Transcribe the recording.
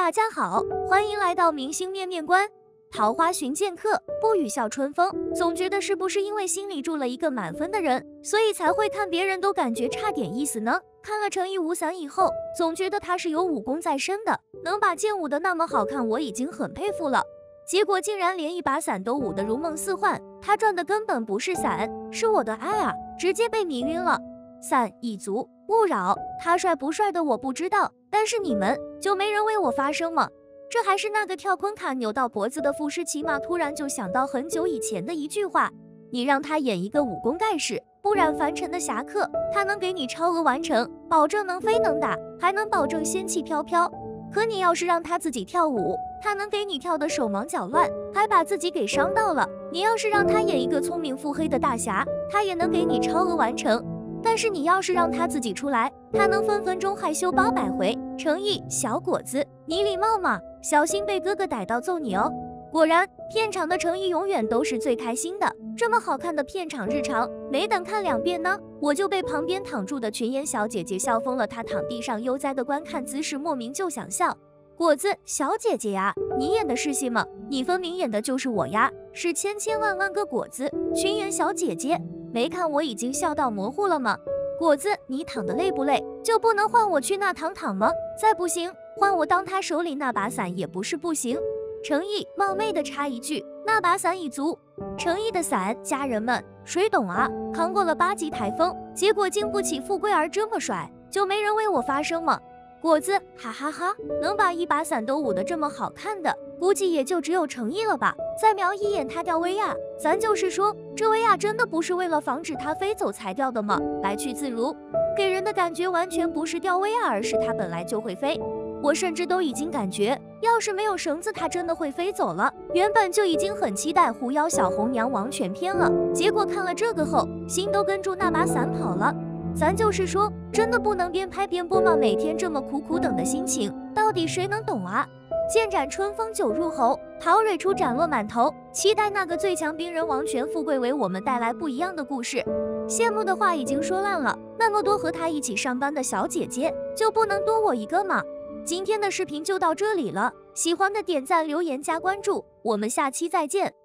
大家好，欢迎来到明星面面观。桃花寻剑客，不语笑春风。总觉得是不是因为心里住了一个满分的人，所以才会看别人都感觉差点意思呢？看了程毅无伞以后，总觉得他是有武功在身的，能把剑舞的那么好看，我已经很佩服了。结果竟然连一把伞都舞得如梦似幻，他转的根本不是伞，是我的爱啊！直接被迷晕了。伞一族，勿扰。他帅不帅的我不知道，但是你们就没人为我发声吗？这还是那个跳昆卡扭到脖子的傅诗琪吗？突然就想到很久以前的一句话，你让他演一个武功盖世不染凡尘的侠客，他能给你超额完成，保证能飞能打，还能保证仙气飘飘。可你要是让他自己跳舞，他能给你跳得手忙脚乱，还把自己给伤到了。你要是让他演一个聪明腹黑的大侠，他也能给你超额完成。但是你要是让他自己出来，他能分分钟害羞800回。程毅，小伙子，你礼貌吗？小心被哥哥逮到揍你哦。果然，片场的程毅永远都是最开心的。这么好看的片场日常，没等看2遍呢，我就被旁边躺住的群演小姐姐笑疯了。她躺地上悠哉的观看姿势，莫名就想笑。果子，小姐姐呀，你演的是戏吗？你分明演的就是我呀，是千千万万个果子。群演小姐姐，没看我已经笑到模糊了吗？果子，你躺得累不累？就不能换我去那躺躺吗？再不行，换我当他手里那把伞也不是不行。程毅冒昧的插一句，那把伞已足。程毅的伞，家人们谁懂啊？扛过了8级台风，结果经不起富贵儿这么甩，就没人为我发声吗？果子，哈哈哈，能把一把伞都舞得这么好看的，估计也就只有程毅了吧。再瞄一眼他吊威亚，咱就是说，这威亚真的不是为了防止他飞走才吊的吗？来去自如，给人的感觉完全不是吊威亚，而是他本来就会飞。我甚至都已经感觉，要是没有绳子，他真的会飞走了。原本就已经很期待狐妖小红娘王全篇了，结果看了这个后，心都跟住那把伞跑了。咱就是说，真的不能边拍边播吗？每天这么苦苦等的心情，到底谁能懂啊？剑斩春风酒入喉，陶蕊出斩落满头。期待那个最强兵人王权富贵为我们带来不一样的故事。羡慕的话已经说烂了，那么多和他一起上班的小姐姐，就不能多我一个吗？今天的视频就到这里了，喜欢的点赞、留言、加关注，我们下期再见。